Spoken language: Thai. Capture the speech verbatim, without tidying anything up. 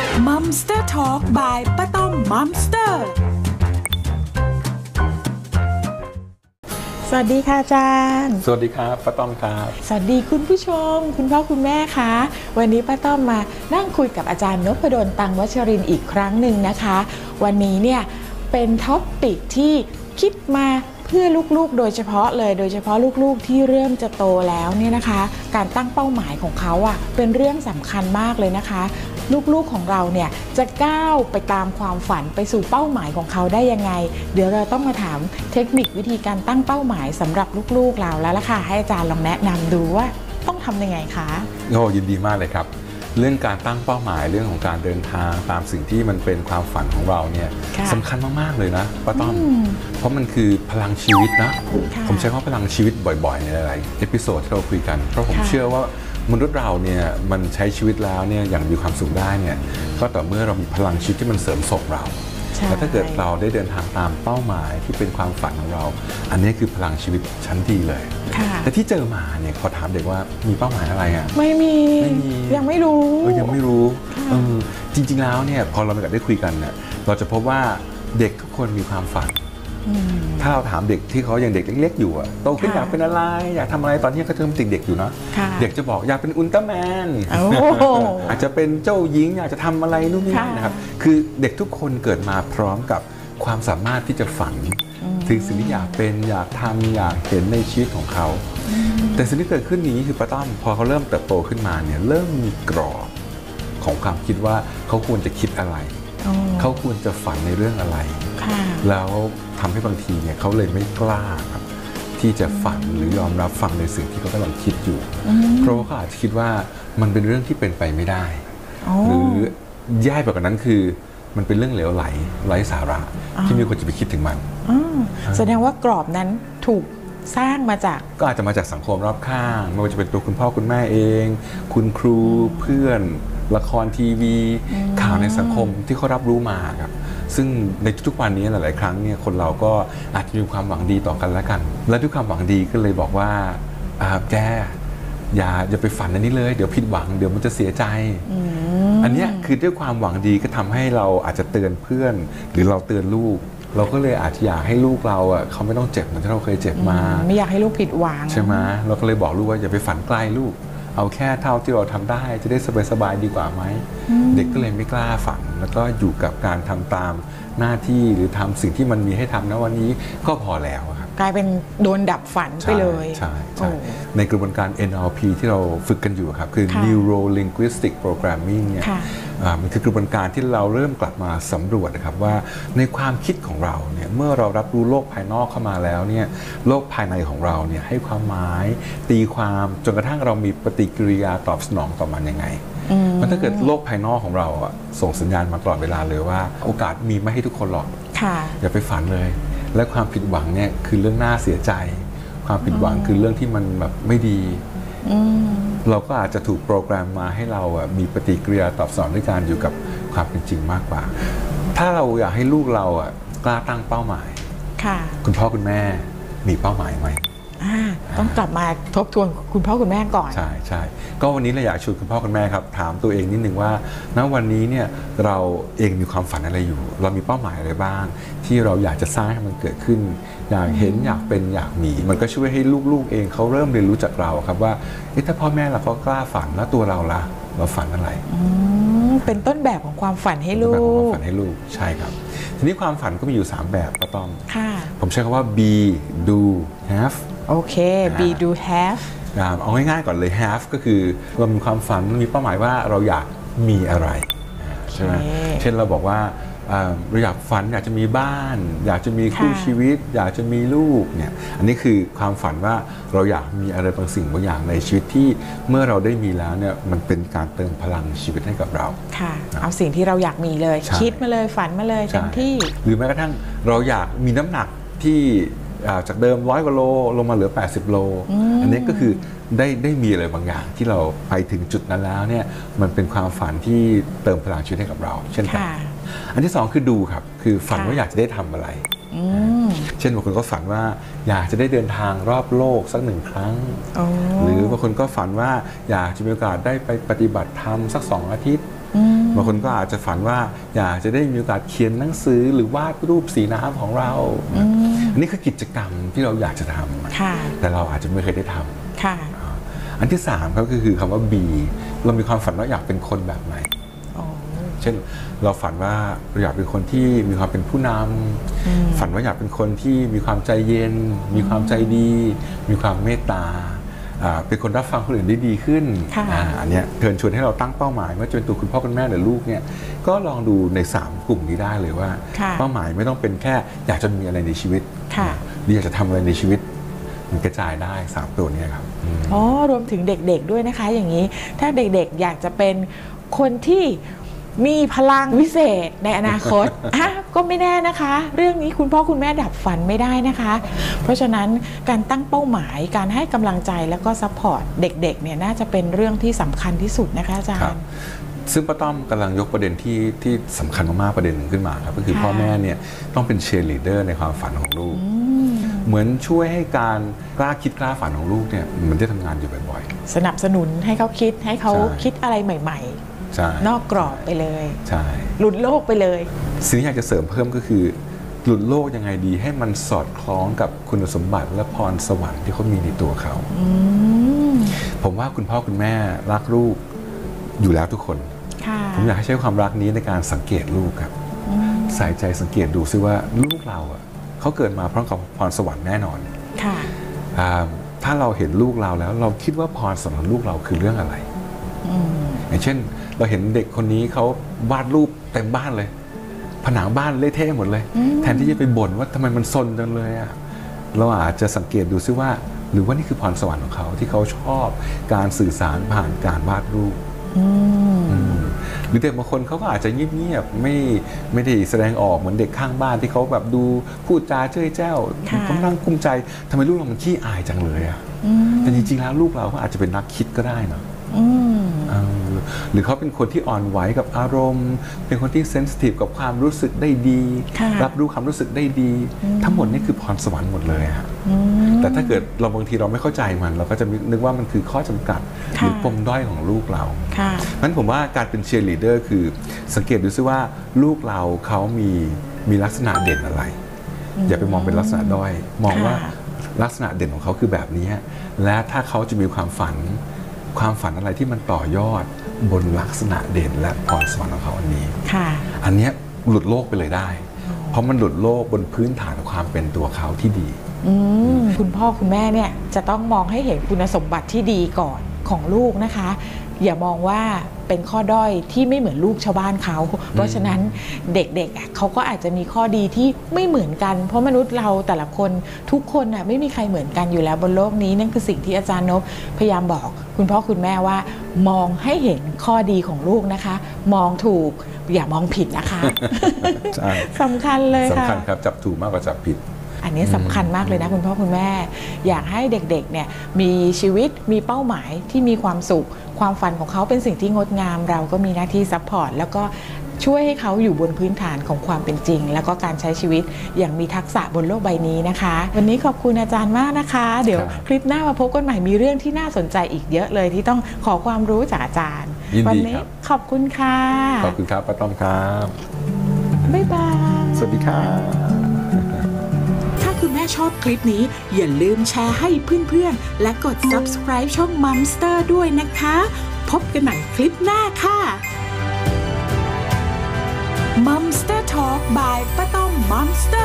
มัมสเตอร์ทอล์กบายป้าต้อมมัมสเตอร์สวัสดีค่ะอาจารย์สวัสดีครับป้าต้อมครับสวัสดีคุณผู้ชมคุณพ่อคุณแม่คะวันนี้ป้าต้อมมานั่งคุยกับอาจารย์นพดลตังวัชรินทร์อีกครั้งหนึ่งนะคะวันนี้เนี่ยเป็นท็อปปิกที่คิดมาเพื่อลูกๆโดยเฉพาะเลยโดยเฉพาะลูกๆที่เริ่มจะโตแล้วเนี่ยนะคะการตั้งเป้าหมายของเขาอ่ะเป็นเรื่องสำคัญมากเลยนะคะลูกๆของเราเนี่ยจะก้าวไปตามความฝันไปสู่เป้าหมายของเขาได้ยังไงเดี๋ยวเราต้องมาถามเทคนิควิธีการตั้งเป้าหมายสำหรับลูกๆเราแล้วล่ะค่ะให้อาจารย์ลองแนะนำดูว่าต้องทำยังไงคะโอ้ยินดีมากเลยครับเรื่องการตั้งเป้าหมายเรื่องของการเดินทางตามสิ่งที่มันเป็นความฝันของเราเนี่ยสำคัญมากๆเลยนะป้าต้อมเพราะมันคือพลังชีวิตนะผมใช้คำว่าพลังชีวิตบ่อยๆในหลายๆเอพิโซดที่เราคุยกันเพราะผมเชื่อว่ามนุษย์เราเนี่ยมันใช้ชีวิตแล้วเนี่ยอย่างมีความสุขได้เนี่ยก็ต่อเมื่อเรามีพลังชีวิตที่มันเสริมส่งเราแล้วถ้าเกิดเราได้เดินทางตามเป้าหมายที่เป็นความฝันของเราอันนี้คือพลังชีวิตชั้นดีเลยแต่ที่เจอมาเนี่ยพอถามเด็กว่ามีเป้าหมายอะไรอ่ะไม่มียังไม่รู้เออยังไม่รู้เออจริงๆแล้วเนี่ยพอเราได้คุยกันเนี่ยเราจะพบว่าเด็กทุกคนมีความฝันถ้าเราถามเด็กที่เขายังเด็กเล็กๆอยู่อะโตขึ้นอยากเป็นอะไรอยากทำอะไรตอนนี้เขาเริ่มติดเด็กอยู่เนาะเด็กจะบอกอยากเป็นอุลตร้าแมนอาจจะเป็นเจ้าหญิงอยากจะทำอะไรนู่นนี่นะครับคือเด็กทุกคนเกิดมาพร้อมกับความสามารถที่จะฝันถึงสิ่งที่อยากเป็นอยากทำอยากเห็นในชีวิตของเขาแต่สิ่งที่เกิดขึ้นนี้คือป้าต้อมพอเขาเริ่มเติบโตขึ้นมาเนี่ยเริ่มมีกรอบของความคิดว่าเขาควรจะคิดอะไรเขาควรจะฝันในเรื่องอะไรแล้วทำให้บางทีเนี่ยเขาเลยไม่กล้าครับที่จะฝันหรือยอมรับฟังในสิ่งที่เขากำลังคิดอยู่เพราะว่าเขาอาจจะคิดว่ามันเป็นเรื่องที่เป็นไปไม่ได้หรือแย่ไปกว่านั้นคือมันเป็นเรื่องเหลวไหลไร้สาระที่ไม่ควรจะไปคิดถึงมันแสดงว่ากรอบนั้นถูกสร้างมาจากก็อาจจะมาจากสังคมรอบข้างไม่ว่าจะเป็นตัวคุณพ่อคุณแม่เองคุณครูเพื่อนละครทีวีข่าวในสังคมที่เขารับรู้มาครับซึ่งในทุกๆวันนี้หลายๆครั้งเนี่ยคนเราก็อาจจะมีความหวังดีต่อกันและกันและด้วยความหวังดีก็เลยบอกว่าแกอย่าอย่าไปฝันอันนี้เลยเดี๋ยวผิดหวังเดี๋ยวมันจะเสียใจ อ, อันนี้คือด้วยความหวังดีก็ทำให้เราอาจจะเตือนเพื่อนหรือเราเตือนลูกเราก็เลยอาจจะอยากให้ลูกเราอ่ะเขาไม่ต้องเจ็บเหมือนที่เราเคยเจ็บมาไม่อยากให้ลูกผิดหวังใช่ไหมเราก็เลยบอกลูกว่าอย่าไปฝันไกลลูกเอาแค่เท่าที่เราทำได้จะได้สบายๆดีกว่าไหมเด็กก็เลยไม่กล้าฝันแล้วก็อยู่กับการทำตามหน้าที่หรือทำสิ่งที่มันมีให้ทำณวันนี้ก็พอแล้วครับกลายเป็นโดนดับฝันไปเลยใช่ใช่ในกระบวนการ เอ็น แอล พี ที่เราฝึกกันอยู่ครับคือ Neuro Linguistic Programming เนี่ยมันคือกระบวนการที่เราเริ่มกลับมาสำรวจนะครับว่าในความคิดของเราเนี่ยเมื่อเรารับรู้โลกภายนอกเข้ามาแล้วเนี่ยโลกภายในของเราเนี่ยให้ความหมายตีความจนกระทั่งเรามีปฏิกิริยาตอบสนองต่อมันยังไงมันถ้าเกิดโลกภายนอกของเราส่งสัญญาณมาตลอดเวลาเลยว่าโอกาสมีไม่ให้ทุกคนหรอกอย่าไปฝันเลยและความผิดหวังเนี่ยคือเรื่องน่าเสียใจความผิดหวังคือเรื่องที่มันแบบไม่ดีเราก็อาจจะถูกโปรแกรมมาให้เราอ่ะมีปฏิกิริยาตอบสนองด้วยการอยู่กับความเป็นจริงมากกว่าถ้าเราอยากให้ลูกเราอ่ะกล้าตั้งเป้าหมายคุณพ่อคุณแม่มีเป้าหมายไหมต้องกลับมาทบทวนคุณพ่อคุณแม่ก่อนใช่ใช่ก็วันนี้เราอยากชวนคุณพ่อคุณแม่ครับถามตัวเองนิดนึงว่าณวันนี้เนี่ยเราเองมีความฝันอะไรอยู่เรามีเป้าหมายอะไรบ้างที่เราอยากจะสร้างให้มันเกิดขึ้นอยากเห็นอยากเป็นอยากมีมันก็ช่วยให้ลูกๆเองเขาเริ่มเรียนรู้จากเราครับว่าถ้าพ่อแม่เราก็กล้าฝันแล้วตัวเราล่ะเราฝันอะไรเป็นต้นแบบของความฝันให้ลูกความฝันให้ลูกใช่ครับทีนี้ความฝันก็มีอยู่สามแบบก็ต้องผมใช้คำว่า be do have โอเค be do have เอาง่ายๆก่อนเลย have ก็คือเรามีความฝันมีเป้าหมายว่าเราอยากมีอะไรใช่ไหมเช่นเราบอกว่าเราอยากฝันอยากจะมีบ้านอยากจะมีคู่ชีวิตอยากจะมีลูกเนี่ยอันนี้คือความฝันว่าเราอยากมีอะไรบางสิ่งบางอย่างในชีวิตที่เมื่อเราได้มีแล้วเนี่ยมันเป็นการเติมพลังชีวิตให้กับเราค่ะเอาสิ่งที่เราอยากมีเลยคิดมาเลยฝันมาเลยเต็มที่หรือแม้กระทั่งเราอยากมีน้ำหนักที่จากเดิมร้อยกว่าโลลงมาเหลือแปดสิบโลอันนี้ก็คือได้ได้มีอะไรบางอย่างที่เราไปถึงจุดนั้นแล้วเนี่ยมันเป็นความฝันที่เติมพลังชีวิตให้กับเราเช่นกันอันที่สองคือดูครับคือฝันว่าอยากจะได้ทำอะไรเช่นบางคนก็ฝันว่าอยากจะได้เดินทางรอบโลกสักหนึ่งครั้งหรือบางคนก็ฝันว่าอยากจะมีโอกาสได้ไปปฏิบัติธรรมสักสองอาทิตย์บางคนก็อาจจะฝันว่าอยากจะได้มีโอกาสเขียนหนังสือหรือวาดรูปสีน้ำของเราอันนี้คือกิจกรรมที่เราอยากจะทำแต่เราอาจจะไม่เคยได้ทำอันที่สามก็คือคำว่า B เรามีความฝันว่าอยากเป็นคนแบบไหนเช่นเราฝันว่าเราอยากเป็นคนที่มีความเป็นผู้นำฝันว่าอยากเป็นคนที่มีความใจเย็นมีความใจดีมีความเมตตาเป็นคนรับฟังคนอื่นได้ดีขึ้น อันนี้เชิญชวนให้เราตั้งเป้าหมายไม่ว่าจะเป็นตัวคุณพ่อคุณแม่หรือลูกเนี่ยก็ลองดูในสามกลุ่มนี้ได้เลยว่าเป้าหมายไม่ต้องเป็นแค่อยากจะมีอะไรในชีวิตหรืออยากจะทำอะไรในชีวิตมันกระจายได้สามตัวนี้ครับอ๋อรวมถึงเด็กๆด้วยนะคะอย่างนี้ถ้าเด็กๆอยากจะเป็นคนที่มีพลังวิเศษในอนาคต ก็ไม่แน่นะคะเรื่องนี้คุณพ่อคุณแม่ดับฝันไม่ได้นะคะเพราะฉะนั้นการตั้งเป้าหมายการให้กำลังใจแล้วก็ซัพพอร์ตเด็กๆเนี่ยน่าจะเป็นเรื่องที่สำคัญที่สุดนะคะอาจารย์ซึ่งป้าต้อมกำลังยกประเด็นที่ที่สำคัญมากๆประเด็นหนึ่งขึ้นมาครับก็คือพ่อแม่เนี่ยต้องเป็นเชียร์ลีดเดอร์ในความฝันของลูกเหมือนช่วยให้การกล้าคิดกล้าฝันของลูกเนี่ยมันได้ทำงานอยู่บ่อยๆสนับสนุนให้เขาคิดให้เขาคิดอะไรใหม่ๆนอกกรอบไปเลยใช่หลุดโลกไปเลยสิ่งที่อยากจะเสริมเพิ่มก็คือหลุดโลกยังไงดีให้มันสอดคล้องกับคุณสมบัติและพรสวรรค์ที่เขามีในตัวเขาผมว่าคุณพ่อคุณแม่รักลูกอยู่แล้วทุกคนผมอยากให้ใช้ความรักนี้ในการสังเกตลูกครับใส่ใจสังเกตดูซิว่าลูกเราอ่ะเขาเกิดมาพร้อมกับพรสวรรค์แน่นอนถ้าเราเห็นลูกเราแล้วเราคิดว่าพรสวรรค์ของลูกเราคือเรื่องอะไรอย่างเช่นเราเห็นเด็กคนนี้เขาวาดรูปเต็มบ้านเลยผนังบ้านเละเทะหมดเลยแทนที่จะไปบ่นว่าทำไมมันซนจังเลยอ่ะเราอาจจะสังเกตดูซิว่าหรือว่านี่คือพรสวรรค์ของเขาที่เขาชอบการสื่อสารผ่านการวาดรูปหรือเด็กบางคนเขาก็อาจจะเงียบๆไม่ไม่ได้แสดงออกเหมือนเด็กข้างบ้านที่เขาแบบดูพูดจาเจ้ยแจ้วกำลังกุ้มใจทำไมลูกเรามันขี้อายจังเลยอ่ะแต่จริงๆแล้วลูกเราก็อาจจะเป็นนักคิดก็ได้เนาะหรือเขาเป็นคนที่อ่อนไหวกับอารมณ์เป็นคนที่เซนซิทีฟกับความรู้สึกได้ดีรับรู้ความรู้สึกได้ดีทั้งหมดนี่คือพรสวรรค์หมดเลยฮะแต่ถ้าเกิดเราบางทีเราไม่เข้าใจมันเราก็จะนึกว่ามันคือข้อจำกัดหรือปมด้อยของลูกเรางั้นผมว่าการเป็นเชียร์ลีดเดอร์คือสังเกตดูซิว่าลูกเราเขามีมีลักษณะเด่นอะไรอย่าไปมองเป็นลักษณะด้อยมองว่าลักษณะเด่นของเขาคือแบบนี้และถ้าเขาจะมีความฝันความฝันอะไรที่มันต่อยอดบนลักษณะเด่นและพรสวรรค์ของเขาอันนี้อันนี้หลุดโลกไปเลยได้เพราะมันหลุดโลกบนพื้นฐานของความเป็นตัวเขาที่ดีคุณพ่อคุณแม่เนี่ยจะต้องมองให้เห็นคุณสมบัติที่ดีก่อนของลูกนะคะอย่ามองว่าเป็นข้อด้อยที่ไม่เหมือนลูกชาวบ้านเขาเพราะฉะนั้นเด็กๆเขาก็อาจจะมีข้อดีที่ไม่เหมือนกันเพราะมนุษย์เราแต่ละคนทุกคนน่ะไม่มีใครเหมือนกันอยู่แล้วบนโลกนี้นั่นคือสิ่งที่อาจารย์นพพยายามบอกคุณพ่อคุณแม่ว่ามองให้เห็นข้อดีของลูกนะคะมองถูกอย่ามองผิดนะคะสำคัญเลยค่ะสำคัญครับจับถูกมากกว่าจับผิดอันนี้สำคัญมากเลยนะคุณพ่อคุณแม่อยากให้เด็กๆเนี่ยมีชีวิตมีเป้าหมายที่มีความสุขความฝันของเขาเป็นสิ่งที่งดงามเราก็มีหน้าที่ซัพพอร์ตแล้วก็ช่วยให้เขาอยู่บนพื้นฐานของความเป็นจริงแล้วก็การใช้ชีวิตอย่างมีทักษะบนโลกใบนี้นะคะวันนี้ขอบคุณอาจารย์มากนะคะเดี๋ยวคลิปหน้ามาพบกันใหม่มีเรื่องที่น่าสนใจอีกเยอะเลยที่ต้องขอความรู้จากอาจารย์วันี้ขอบคุณค่ะขอบคุณครับป้าต้อมครับบ๊ายบายสวัสดีครับคุณแม่ชอบคลิปนี้อย่าลืมแชร์ให้เพื่อนๆและกด ซับสไครบ์ ช่อง Mumster ด้วยนะคะพบกันใหม่คลิปหน้าค่ะ Mumster Talk by ป้าต้อม Mumster